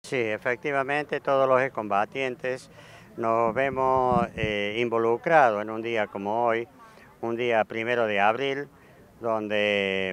Sí, efectivamente todos los excombatientes nos vemos involucrados en un día como hoy, un día 1 de abril, donde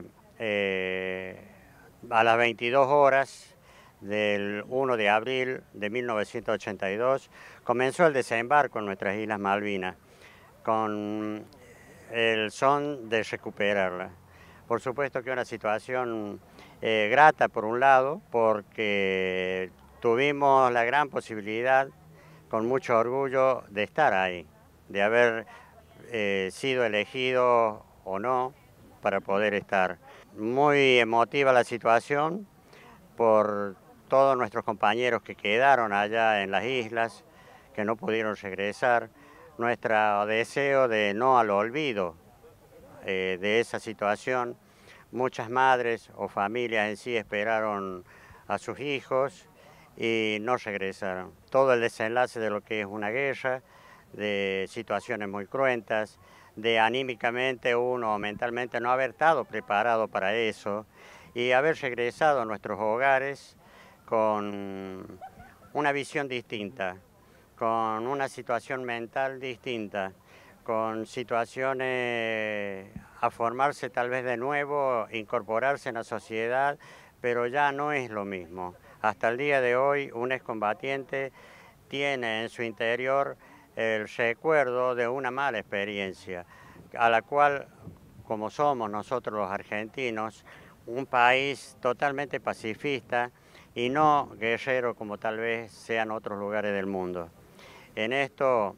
a las 22 horas del 1 de abril de 1982 comenzó el desembarco en nuestras Islas Malvinas con el son de recuperarla. Por supuesto que una situación grata por un lado, porque tuvimos la gran posibilidad, con mucho orgullo, de estar ahí, de haber sido elegidos o no para poder estar. Muy emotiva la situación por todos nuestros compañeros que quedaron allá en las islas, que no pudieron regresar, nuestro deseo de no al olvido de esa situación. Muchas madres o familias en sí esperaron a sus hijos y no regresaron. Todo el desenlace de lo que es una guerra, de situaciones muy cruentas, de anímicamente uno o mentalmente no haber estado preparado para eso y haber regresado a nuestros hogares con una visión distinta, con una situación mental distinta, con situaciones a formarse tal vez de nuevo, incorporarse en la sociedad, pero ya no es lo mismo. Hasta el día de hoy un excombatiente tiene en su interior el recuerdo de una mala experiencia, a la cual, como somos nosotros los argentinos, un país totalmente pacifista y no guerrero como tal vez sean otros lugares del mundo. En esto,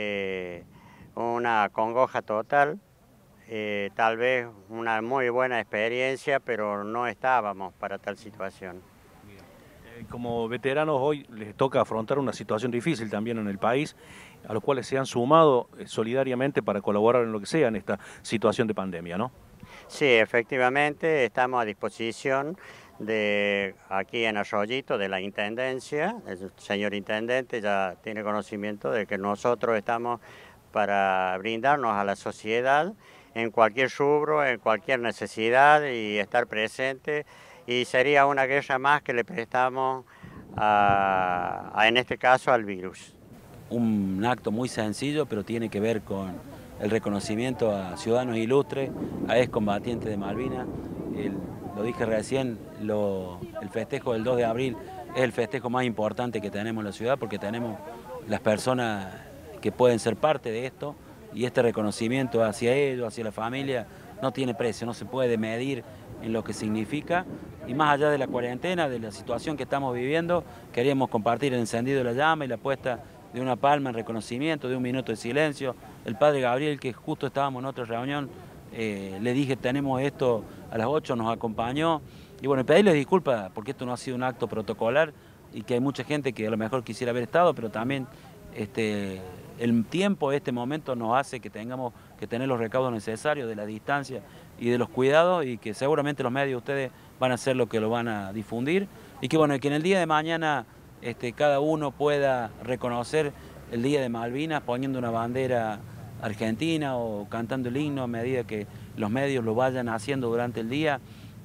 una congoja total, tal vez una muy buena experiencia, pero no estábamos para tal situación. Bien. Como veteranos hoy les toca afrontar una situación difícil también en el país, a los cuales se han sumado solidariamente para colaborar en lo que sea en esta situación de pandemia, ¿no? Sí, efectivamente, estamos a disposición de aquí en Arroyito, de la Intendencia. El señor Intendente ya tiene conocimiento de que nosotros estamos para brindarnos a la sociedad en cualquier rubro, en cualquier necesidad y estar presente. Y sería una guerra más que le prestamos en este caso al virus. Un acto muy sencillo, pero tiene que ver con el reconocimiento a ciudadanos ilustres, a excombatientes de Malvinas. Lo dije recién, el festejo del 2 de abril es el festejo más importante que tenemos en la ciudad porque tenemos las personas que pueden ser parte de esto y este reconocimiento hacia ellos, hacia la familia, no tiene precio, no se puede medir en lo que significa. Y más allá de la cuarentena, de la situación que estamos viviendo, queríamos compartir el encendido de la llama y la puesta de una palma en reconocimiento, de un minuto de silencio. El padre Gabriel, que justo estábamos en otra reunión, le dije, tenemos esto a las 8, nos acompañó. Y bueno, pedirles disculpas porque esto no ha sido un acto protocolar y que hay mucha gente que a lo mejor quisiera haber estado, pero también el tiempo, este momento nos hace que tengamos que tener los recaudos necesarios de la distancia y de los cuidados y que seguramente los medios de ustedes van a ser los que lo van a difundir y que bueno, que en el día de mañana cada uno pueda reconocer el Día de Malvinas poniendo una bandera argentina o cantando el himno a medida que los medios lo vayan haciendo durante el día,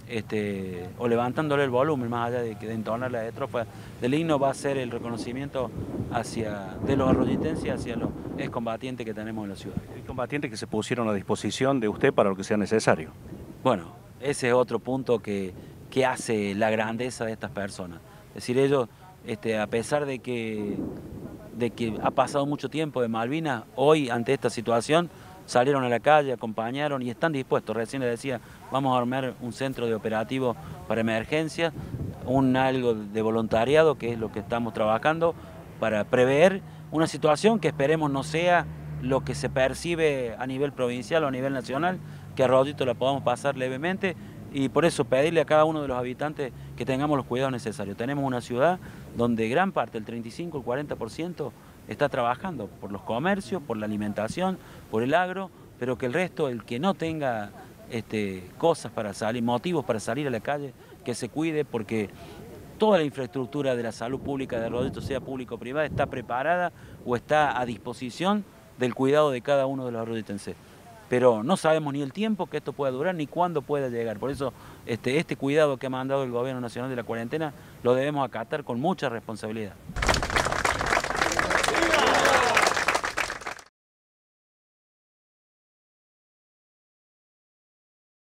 o levantándole el volumen, más allá de entonar las estrofas del himno, va a ser el reconocimiento de los arroyitenses hacia los excombatientes que tenemos en la ciudad. Hay combatientes que se pusieron a disposición de usted para lo que sea necesario. Bueno, ese es otro punto que hace la grandeza de estas personas. Es decir, ellos, a pesar de que ha pasado mucho tiempo de Malvinas, hoy ante esta situación salieron a la calle, acompañaron y están dispuestos. Recién les decía, vamos a armar un centro de operativo para emergencias, algo de voluntariado, que es lo que estamos trabajando, para prever una situación que esperemos no sea lo que se percibe a nivel provincial o a nivel nacional, que a Arroyito la podamos pasar levemente y por eso pedirle a cada uno de los habitantes que tengamos los cuidados necesarios. Tenemos una ciudad donde gran parte, el 35, el 40%, está trabajando por los comercios, por la alimentación, por el agro, pero que el resto, el que no tenga cosas para salir, motivos para salir a la calle, que se cuide porque toda la infraestructura de la salud pública de Arroyito, sea público o privada, está preparada o está a disposición del cuidado de cada uno de los arroyitenses. Pero no sabemos ni el tiempo que esto pueda durar ni cuándo pueda llegar. Por eso este cuidado que ha mandado el Gobierno Nacional de la cuarentena lo debemos acatar con mucha responsabilidad.